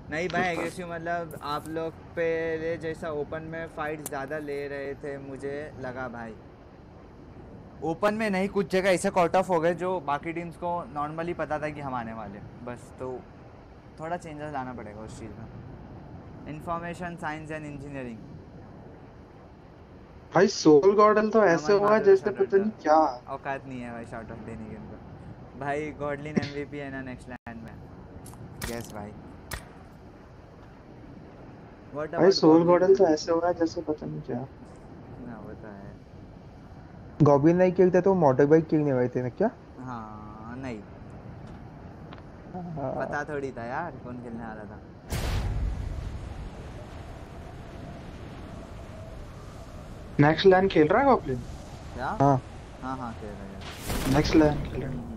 नहीं भाई, एग्रेसिव मतलब आप लोग पहले जैसा ओपन में फाइट ज़्यादा ले रहे थे, मुझे लगा भाई। ओपन में नहीं, कुछ जगह ऐसे कॉट ऑफ हो गए जो बाकी टीम्स को नॉर्मली पता था कि हम आने वाले, बस तो थोड़ा चेंजेस लाना पड़ेगा उस चीज़ में। Information science and engineering. भाई सोल गॉडल तो ऐसे नमन हुआ माधुरी जैसे शॉर्ट आउट पता द। नहीं क्या। औकात नहीं है भाई शॉर्ट आउट देने की उनको। भाई गॉडलिन एमवीपी है ना नेक्स्ट लैंड में। यस भाई। व्हाट भाई about Soul Goblin Godl man? तो ऐसे हुआ जैसे पता नहीं क्या। ना वो तो है। गॉब्लिन नहीं खेलते तो मोटर बाइक खेलने वाले थे ना क्या? हाँ नहीं, हाँ। पता थोड़ी था यार कौन खेलने वाला था। नेक्स्ट लैन खेल रहा है गॉब्लिन। क्या? हाँ। हाँ हाँ, खेल रहा है। नेक्स्ट लैन खेल रहा है।